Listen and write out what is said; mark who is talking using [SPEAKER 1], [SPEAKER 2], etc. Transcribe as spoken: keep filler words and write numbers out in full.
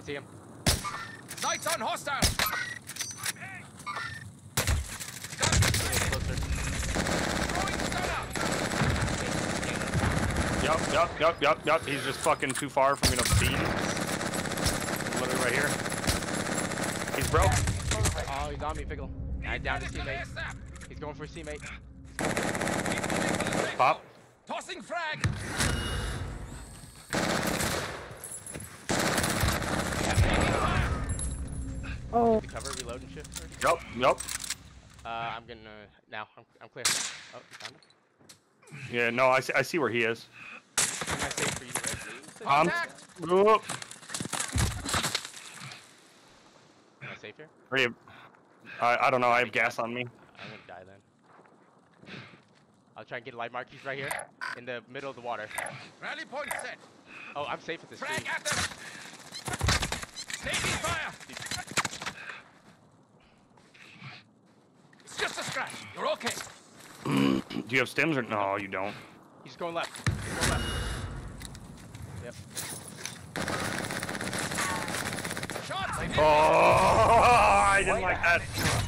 [SPEAKER 1] see him.
[SPEAKER 2] Sights on hostile.
[SPEAKER 3] Yup, yup, yup, yup, yup. He's just fucking too far for me to see. Literally right here. He's broke.
[SPEAKER 1] Oh, he's on me, Pickle. I down his teammate. He's going for his teammate.
[SPEAKER 3] Pop.
[SPEAKER 2] Tossing frag.
[SPEAKER 4] Oh.
[SPEAKER 1] Cover, reload, and shift. First.
[SPEAKER 3] Yup, yup.
[SPEAKER 1] Uh, I'm gonna now. I'm I'm clear. Oh, you found him.
[SPEAKER 3] Yeah, no, I see, I see where he is.
[SPEAKER 1] Am I safe for you to rescue?
[SPEAKER 3] Um, whoop.
[SPEAKER 1] Am I safe here?
[SPEAKER 3] Ready? I I don't know. I have gas on me.
[SPEAKER 1] I'm gonna die then. I'll try and get light markers right here in the middle of the water.
[SPEAKER 2] Rally point set.
[SPEAKER 1] Oh, I'm safe with this
[SPEAKER 2] Frag
[SPEAKER 1] tree.
[SPEAKER 2] at them. Taking fire. It's just a scratch. You're okay.
[SPEAKER 3] Do you have stims or no? You don't.
[SPEAKER 1] He's going left. He's going left. Yep.
[SPEAKER 2] Shots.
[SPEAKER 3] Oh, I didn't like that.